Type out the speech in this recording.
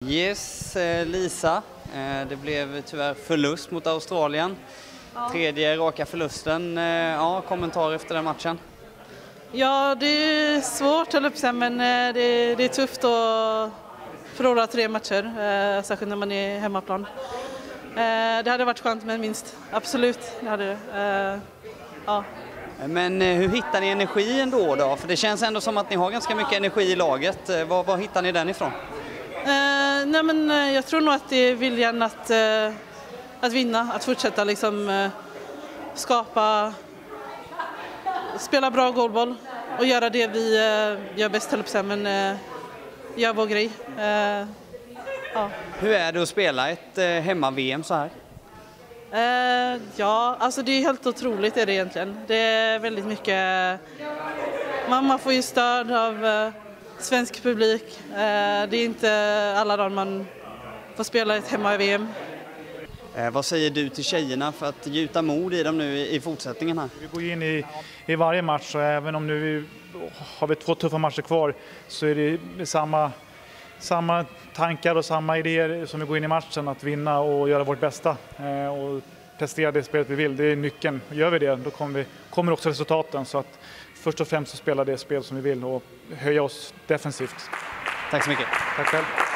Yes, Lisa. Det blev tyvärr förlust mot Australien. Ja. Tredje raka förlusten. Ja, kommentar efter den matchen? Ja, det är svårt höll upp sig, men det är tufft att förlora 3 matcher, särskilt när man är hemmaplan. Det hade varit skönt med minst. Absolut, det hade det. Ja. Men hur hittar ni energin då? För det känns ändå som att ni har ganska mycket energi i laget. Var hittar ni den ifrån? Nej, men jag tror nog att det är viljan att vinna, att fortsätta liksom, spela bra goalboll och göra det vi gör bäst, höll upp sig, men gör vår grej. Ja. Hur är det att spela ett hemma-VM så här? Ja, alltså det är helt otroligt är det egentligen. Det är väldigt mycket, man får ju stöd av svensk publik. Det är inte alla dagar man får spela ett hemma-VM. Vad säger du till tjejerna för att gjuta mod i dem nu i fortsättningen här? Vi går in i varje match, och även om nu har vi 2 tuffa matcher kvar, så är det samma tankar och samma idéer som vi går in i matchen, att vinna och göra vårt bästa och prestera det spelet vi vill. Det är nyckeln. Gör vi det, då kommer också resultaten. Så att först och främst så spela det spel som vi vill och höja oss defensivt. Tack så mycket. Tack själv.